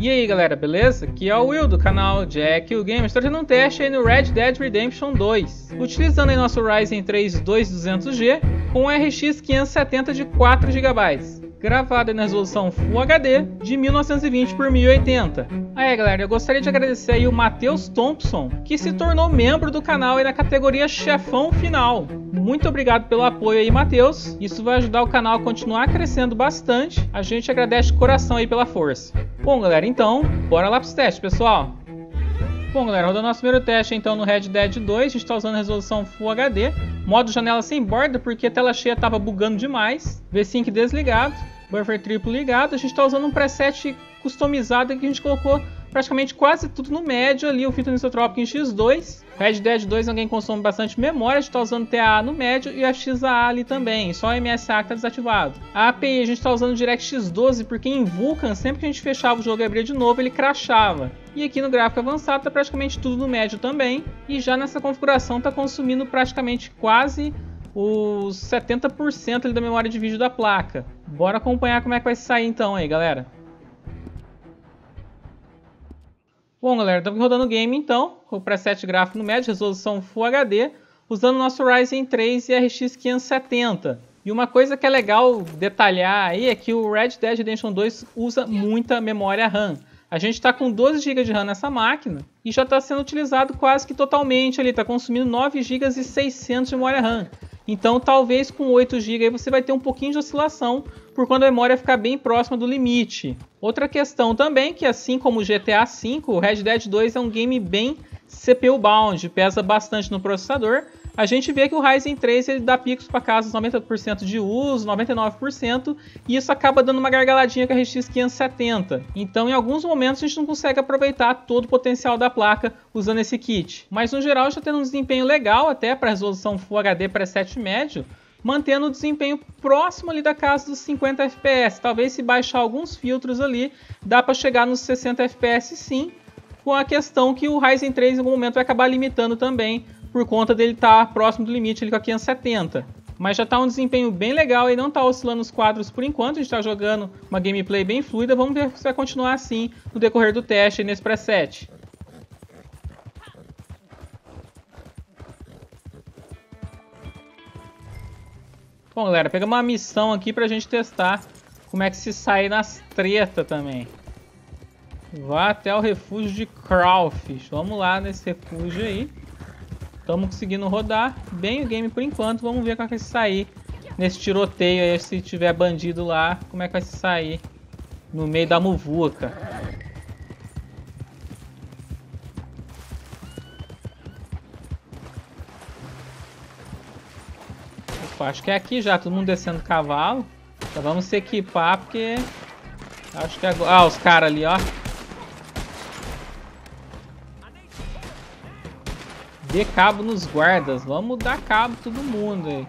E aí galera, beleza? Aqui é o Will do canal Jack o Gamer. Estou fazendo um teste aí no Red Dead Redemption 2, utilizando aí nosso Ryzen 3 2200G com um RX 570 de 4 GB, gravado na resolução Full HD de 1920 por 1080. Aí galera, eu gostaria de agradecer aí o Matheus Thompson, que se tornou membro do canal aí na categoria Chefão Final. Muito obrigado pelo apoio aí, Matheus. Isso vai ajudar o canal a continuar crescendo bastante. A gente agradece de coração aí pela força. Bom galera, então, bora lá para os testes, pessoal. Bom galera, rodando nosso primeiro teste então no Red Dead 2, a gente está usando a resolução Full HD, modo janela sem borda porque a tela cheia estava bugando demais, V-Sync desligado, buffer triplo ligado, a gente está usando um preset customizado que a gente colocou praticamente quase tudo no médio ali, o filtro anisotropico em X2. Red Dead 2 alguém consome bastante memória, a gente está usando TAA no médio e a XAA ali também, só o MSA que está desativado. A API a gente está usando o DirectX 12 porque em Vulkan, sempre que a gente fechava o jogo e abria de novo, ele crashava. E aqui no gráfico avançado está praticamente tudo no médio também, e já nessa configuração está consumindo praticamente quase os 70% ali da memória de vídeo da placa. Bora acompanhar como é que vai sair então aí, galera. Bom galera, estamos rodando o game então, com o preset gráfico no médio, resolução Full HD, usando o nosso Ryzen 3 e RX 570. E uma coisa que é legal detalhar aí é que o Red Dead Redemption 2 usa muita memória RAM. A gente está com 12 GB de RAM nessa máquina e já está sendo utilizado quase que totalmente ali, está consumindo 9 GB e 600 de memória RAM. Então talvez com 8 GB aí você vai ter um pouquinho de oscilação por quando a memória ficar bem próxima do limite. Outra questão também que assim como o GTA V, o Red Dead 2 é um game bem CPU bound, pesa bastante no processador. A gente vê que o Ryzen 3 ele dá picos para casa dos 90% de uso, 99%, e isso acaba dando uma gargaladinha com a RX 570. Então em alguns momentos a gente não consegue aproveitar todo o potencial da placa usando esse kit. Mas no geral está tendo um desempenho legal até para resolução Full HD preset médio, mantendo o desempenho próximo ali da casa dos 50 FPS. Talvez se baixar alguns filtros ali, dá para chegar nos 60 FPS sim, com a questão que o Ryzen 3 em algum momento vai acabar limitando também, por conta dele estar próximo do limite ali com a 570. Mas já está um desempenho bem legal e não está oscilando os quadros por enquanto. A gente está jogando uma gameplay bem fluida. Vamos ver se vai continuar assim no decorrer do teste nesse preset. Bom galera, pegamos uma missão aqui pra gente testar como é que se sai nas tretas também. Vá até o refúgio de Crawfish. Vamos lá nesse refúgio aí. Estamos conseguindo rodar bem o game por enquanto. Vamos ver como é que vai se sair nesse tiroteio aí. Se tiver bandido lá, como é que vai se sair no meio da muvuca. Opa, acho que é aqui já, todo mundo descendo do cavalo. Então vamos se equipar porque acho que agora... Ah, os caras ali, ó. Dê cabo nos guardas. Vamos dar cabo todo mundo aí.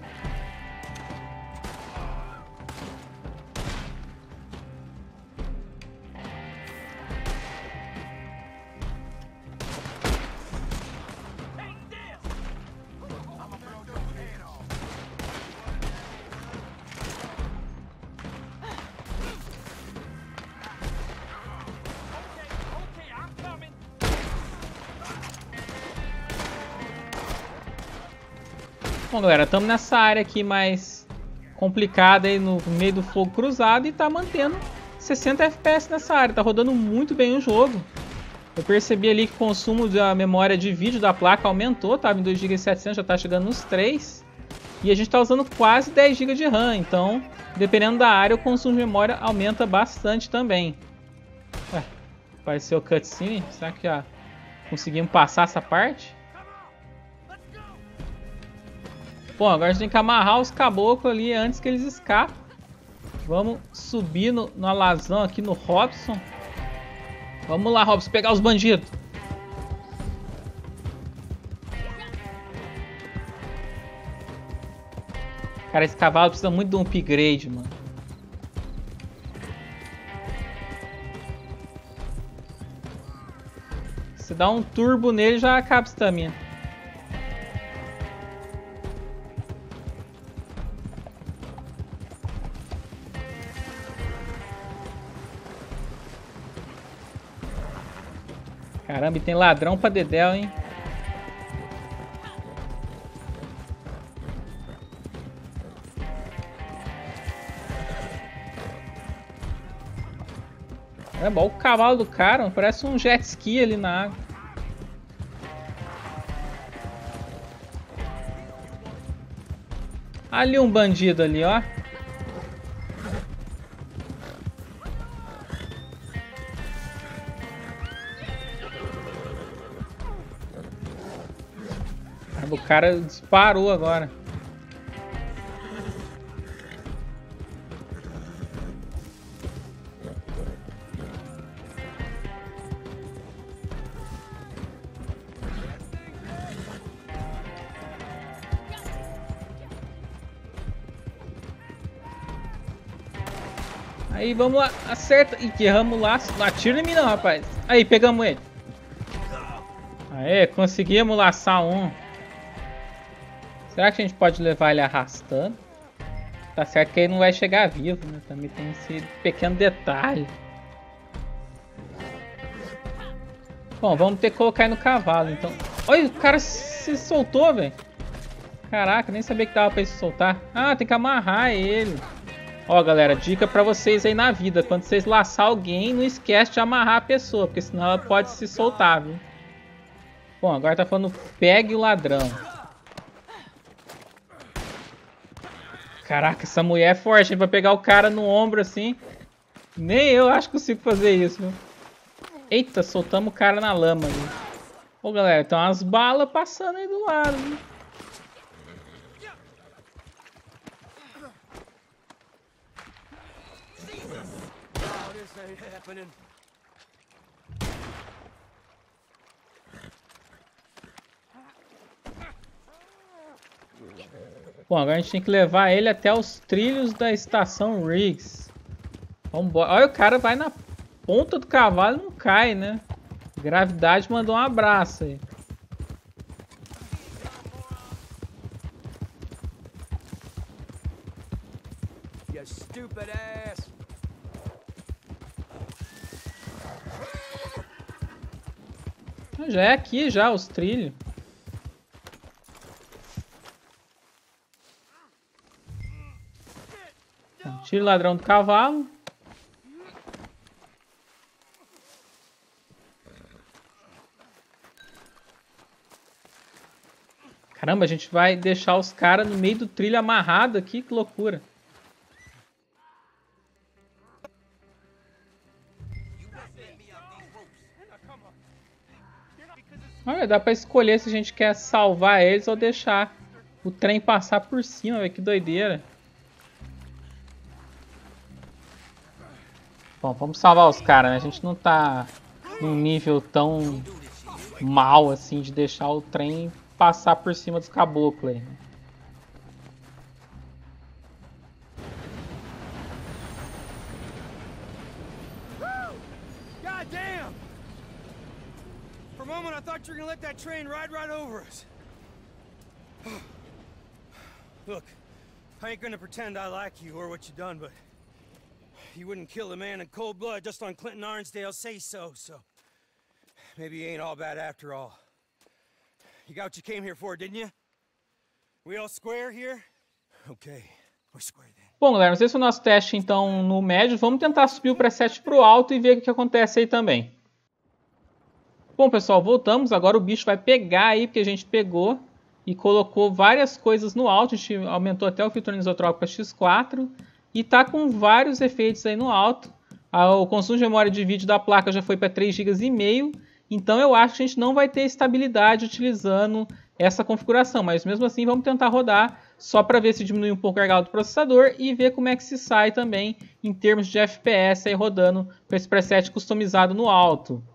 Bom galera, estamos nessa área aqui mais complicada aí no meio do fogo cruzado e tá mantendo 60 FPS nessa área, tá rodando muito bem o jogo. Eu percebi ali que o consumo da memória de vídeo da placa aumentou, tava em 2,7 GB, já tá chegando nos 3. E a gente tá usando quase 10 GB de RAM, então dependendo da área o consumo de memória aumenta bastante também. Ué, apareceu cutscene, será que já conseguimos passar essa parte? Bom, agora a gente tem que amarrar os caboclos ali antes que eles escapem. Vamos subir no alazão aqui no Robson. Vamos lá, Robson, pegar os bandidos. Cara, esse cavalo precisa muito de um upgrade, mano. Se dá um turbo nele, já acaba a estamina. Caramba, e tem ladrão pra dedéu, hein? Caramba, olha o cavalo do cara, parece um jet ski ali na água. Ali um bandido ali, ó. O cara disparou agora. Aí, vamos lá. Acerta. Ih, erramos lá. Não atira em mim não, rapaz. Aí, pegamos ele. Aê, conseguimos laçar um. Será que a gente pode levar ele arrastando? Tá certo que ele não vai chegar vivo, né? Também tem esse pequeno detalhe. Bom, vamos ter que colocar ele no cavalo, então. Olha, o cara se soltou, velho. Caraca, nem sabia que dava pra ele se soltar. Ah, tem que amarrar ele. Ó, galera, dica pra vocês aí na vida. Quando vocês laçar alguém, não esquece de amarrar a pessoa, porque senão ela pode se soltar, viu? Bom, agora tá falando pegue o ladrão. Caraca, essa mulher é forte, hein? Pra pegar o cara no ombro assim. Nem eu acho que consigo fazer isso, viu? Eita, soltamos o cara na lama ali. Ô, galera, tem umas balas passando aí do lado, viu? Bom, agora a gente tem que levar ele até os trilhos da estação Riggs. Vambora. Olha, o cara vai na ponta do cavalo e não cai, né? Gravidade mandou um abraço aí. Já é aqui já os trilhos. Tira o ladrão do cavalo. Caramba, a gente vai deixar os caras no meio do trilho amarrado aqui, que loucura. Olha, dá pra escolher se a gente quer salvar eles ou deixar o trem passar por cima, velho, que doideira. Bom, vamos salvar os caras, né? A gente não tá num nível tão mal assim de deixar o trem passar por cima dos caboclos aí, né? God damn! For a moment I thought you were gonna let that train ride right over us. Look, I ain't gonna pretend I like you or what you done, but you wouldn't kill a man in cold blood just on Clinton Arnsdale's say-so, so maybe you ain't all bad after all. You got what you came here for, didn't you? We all square here? Okay, we're square then. Bom, galera, esse é o nosso teste então no médio. Vamos tentar subir o preset para o alto e ver o que acontece aí também. Bom, pessoal, voltamos. Agora o bicho vai pegar aí, porque a gente pegou e colocou várias coisas no alto. A gente aumentou até o filtro anisotrópico para X4 e tá com vários efeitos aí no alto. O consumo de memória de vídeo da placa já foi para 3,5 GB. Então eu acho que a gente não vai ter estabilidade utilizando essa configuração. Mas mesmo assim vamos tentar rodar só para ver se diminui um pouco o gargalo do processador e ver como é que se sai também em termos de FPS aí rodando com esse preset customizado no alto.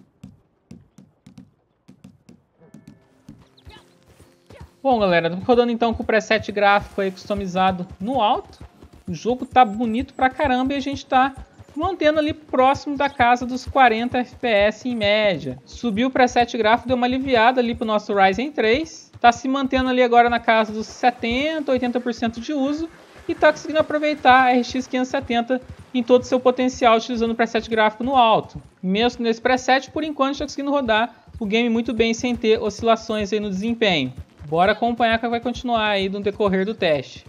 Bom, galera, estamos rodando então com o preset gráfico aí customizado no alto. O jogo tá bonito pra caramba e a gente tá mantendo ali próximo da casa dos 40 FPS em média. Subiu o preset gráfico, deu uma aliviada ali pro nosso Ryzen 3. Tá se mantendo ali agora na casa dos 70, 80% de uso. e está conseguindo aproveitar a RX 570 em todo o seu potencial, utilizando o preset gráfico no alto. Mesmo nesse preset, por enquanto, está conseguindo rodar o game muito bem sem ter oscilações aí no desempenho. Bora acompanhar que vai continuar aí no decorrer do teste.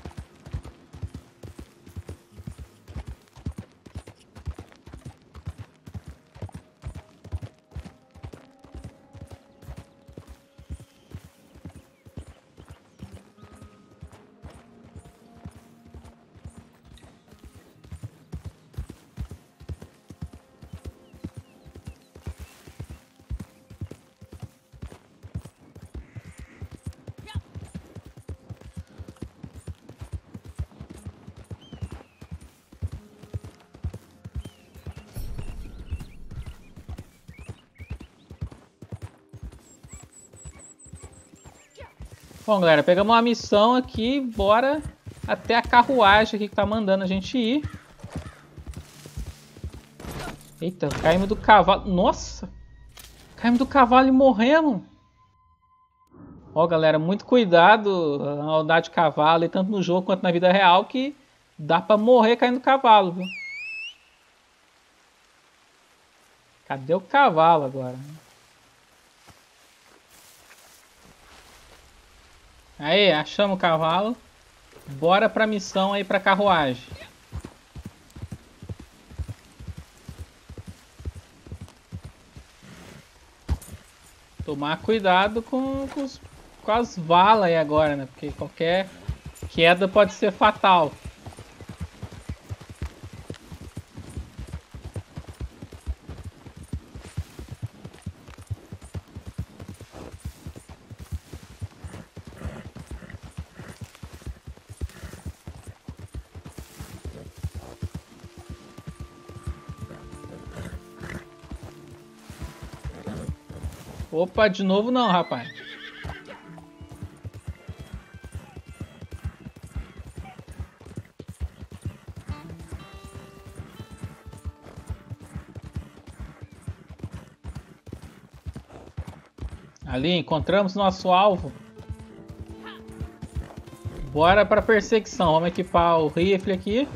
Bom, galera, pegamos uma missão aqui, bora até a carruagem aqui que tá mandando a gente ir. Eita, caímos do cavalo. Nossa! Caímos do cavalo e morremos. Ó, galera, muito cuidado ao andar de cavalo, e tanto no jogo quanto na vida real, que dá pra morrer caindo do cavalo, viu? Cadê o cavalo agora? Aí, achamos o cavalo. Bora pra missão aí pra carruagem. Tomar cuidado com as valas aí agora, né? Porque qualquer queda pode ser fatal. Opa, de novo não, rapaz. Ali, encontramos nosso alvo. Bora pra perseguição. Vamos equipar o rifle aqui.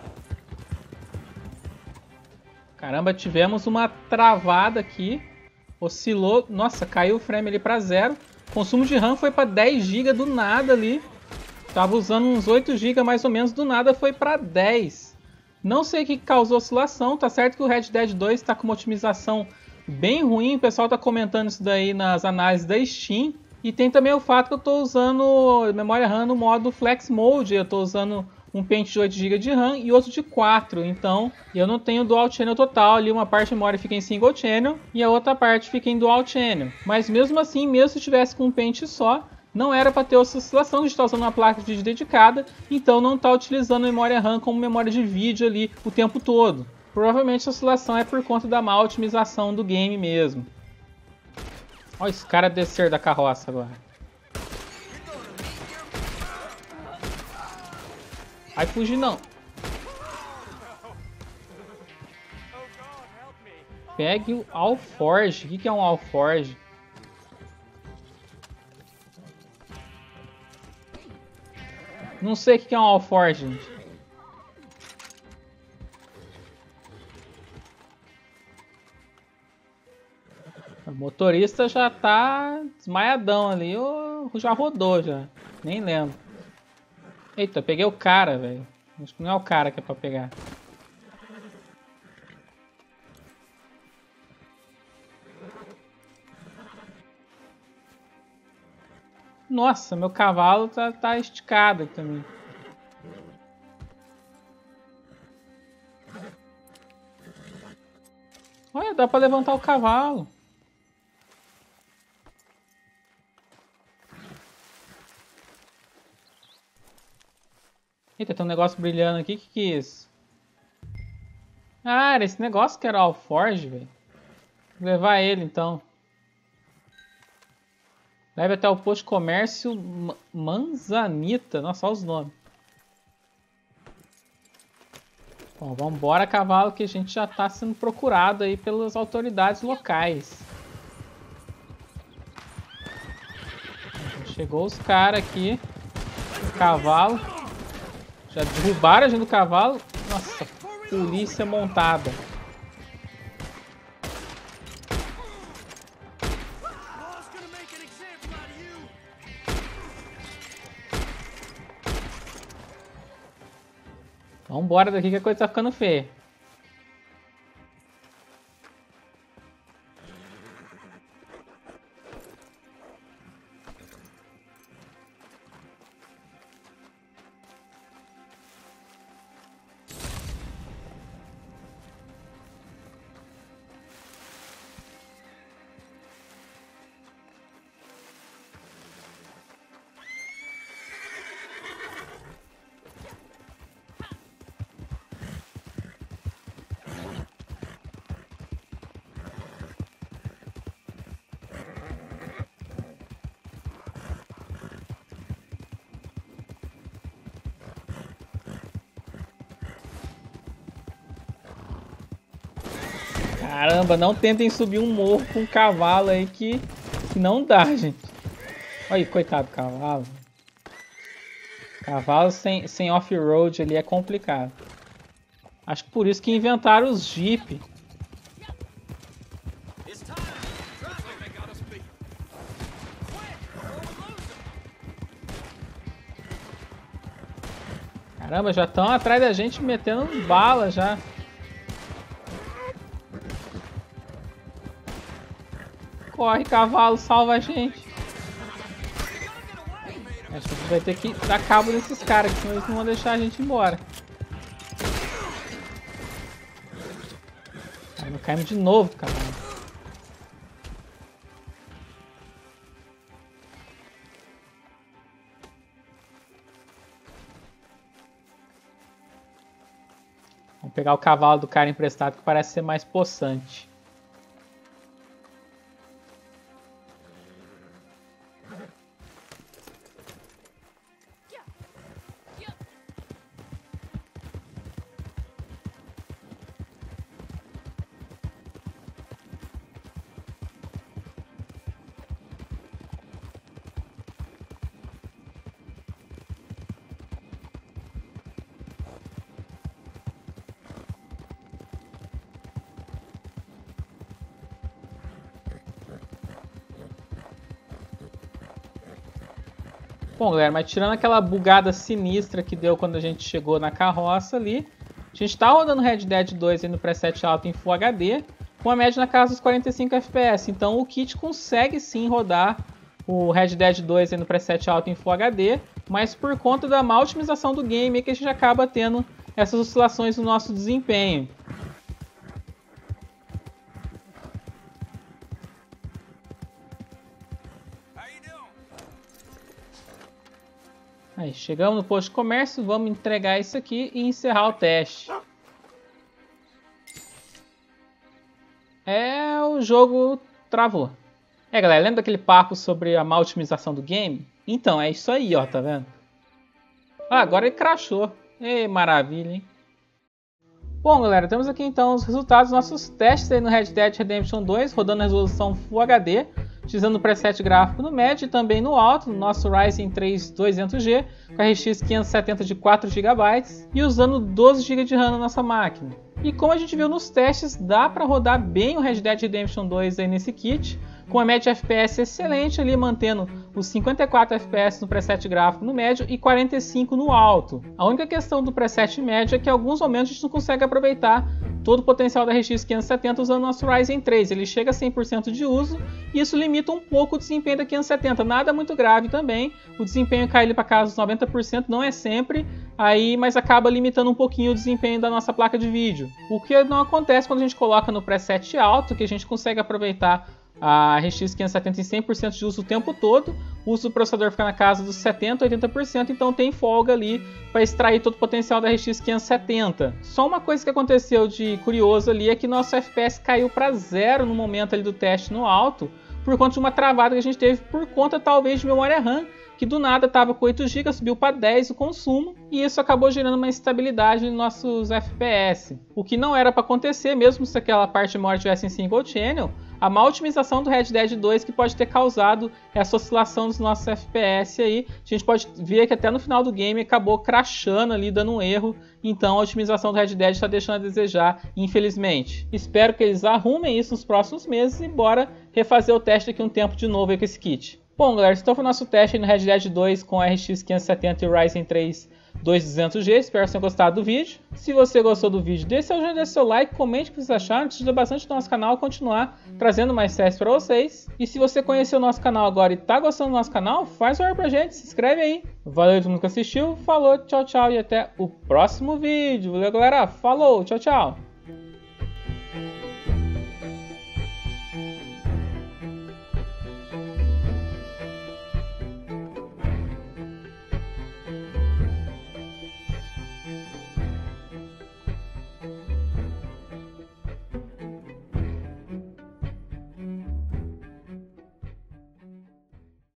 Caramba, tivemos uma travada aqui. Oscilou. Nossa, caiu o frame ali pra 0. Consumo de RAM foi pra 10 GB do nada ali. Tava usando uns 8 GB mais ou menos, do nada foi pra 10. Não sei o que causou oscilação. Tá certo que o Red Dead 2 tá com uma otimização bem ruim. O pessoal tá comentando isso daí nas análises da Steam. E tem também o fato que eu tô usando memória RAM no modo Flex Mode. Eu tô usando um pente de 8 GB de RAM e outro de 4, então eu não tenho Dual Channel total, ali uma parte da memória fica em Single Channel e a outra parte fica em Dual Channel. Mas mesmo assim, mesmo se tivesse com um pente só, não era para ter oscilação, a gente está usando uma placa de vídeo dedicada, então não está utilizando a memória RAM como memória de vídeo ali o tempo todo. Provavelmente a oscilação é por conta da má otimização do game mesmo. Olha esse cara descer da carroça agora. Vai fugir não. Pegue o Alforge. O que é um Alforge? Não sei o que é um Alforge, gente. O motorista já tá desmaiadão ali. Ou já rodou já. Nem lembro. Eita, peguei o cara, velho. Acho que não é o cara que é pra pegar. Nossa, meu cavalo tá esticado aqui também. Olha, dá pra levantar o cavalo. Eita, tem um negócio brilhando aqui. O que é isso? Ah, era esse negócio que era o Alforge, velho. Vou levar ele, então. Leve até o posto de comércio Manzanita. Nossa, olha os nomes. Bom, vamos embora, cavalo, que a gente já está sendo procurado aí pelas autoridades locais. Chegou os caras aqui. O cavalo. Já derrubaram a gente do cavalo. Nossa, polícia montada. Vambora daqui que a coisa tá ficando feia. Caramba, não tentem subir um morro com um cavalo aí que não dá, gente. Olha aí, coitado do cavalo. Cavalo sem off-road ali é complicado. Acho que por isso que inventaram os Jeep. Caramba, já estão atrás da gente metendo bala já. Corre, cavalo, salva a gente. Acho que a gente vai ter que dar cabo desses caras, senão eles não vão deixar a gente embora. Aí não caímos de novo, cavalo. Vamos pegar o cavalo do cara emprestado, que parece ser mais possante. Bom, galera, mas tirando aquela bugada sinistra que deu quando a gente chegou na carroça ali, a gente tá rodando Red Dead 2 aí no preset alto em Full HD, com a média na casa dos 45 FPS. Então o kit consegue sim rodar o Red Dead 2 aí no preset alto em Full HD, mas por conta da má otimização do game é que a gente acaba tendo essas oscilações no nosso desempenho. Aí, chegamos no posto de comércio, vamos entregar isso aqui e encerrar o teste. O jogo travou. Galera, lembra daquele papo sobre a má otimização do game? Então, é isso aí, ó, tá vendo? Ah, agora ele crashou. Maravilha, hein? Bom, galera, temos aqui então os resultados dos nossos testes aí no Red Dead Redemption 2, rodando a resolução Full HD, utilizando o preset gráfico no médio e também no alto, no nosso Ryzen 3 200G, com a RX 570 de 4 GB e usando 12 GB de RAM na nossa máquina. E como a gente viu nos testes, dá para rodar bem o Red Dead Redemption 2 aí nesse kit, com a média de FPS excelente ali, mantendo os 54 FPS no preset gráfico no médio e 45 no alto. A única questão do preset médio é que em alguns momentos a gente não consegue aproveitar todo o potencial da RX 570 usando o nosso Ryzen 3. Ele chega a 100% de uso e isso limita um pouco o desempenho da 570. Nada muito grave também, o desempenho cai ali para casa dos 90%, não é sempre, mas acaba limitando um pouquinho o desempenho da nossa placa de vídeo. O que não acontece quando a gente coloca no preset alto, que a gente consegue aproveitar a RX 570 em 100% de uso o tempo todo, o uso do processador fica na casa dos 70% a 80%, então tem folga ali para extrair todo o potencial da RX 570. Só uma coisa que aconteceu de curioso ali é que nosso FPS caiu para 0 no momento ali do teste no alto, por conta de uma travada que a gente teve por conta talvez de memória RAM, que do nada estava com 8 GB, subiu para 10 o consumo, e isso acabou gerando uma instabilidade nos nossos FPS. O que não era para acontecer, mesmo se aquela parte de memória estivesse em single channel, a má otimização do Red Dead 2 que pode ter causado essa oscilação dos nossos FPS aí. A gente pode ver que até no final do game acabou crashando ali, dando um erro. Então a otimização do Red Dead está deixando a desejar, infelizmente. Espero que eles arrumem isso nos próximos meses e bora refazer o teste daqui a um tempo de novo aí com esse kit. Bom, galera, então foi o nosso teste aí no Red Dead 2 com RX 570 e Ryzen 3 2200G. Espero que tenham gostado do vídeo. Se você gostou do vídeo, deixe seu like, comente o que vocês acharam, que ajuda bastante o nosso canal a continuar trazendo mais tests para vocês. E se você conheceu o nosso canal agora e tá gostando do nosso canal, faz um like pra gente, se inscreve aí. Valeu todo mundo que assistiu, falou, tchau, tchau e até o próximo vídeo. Valeu, galera, falou, tchau, tchau.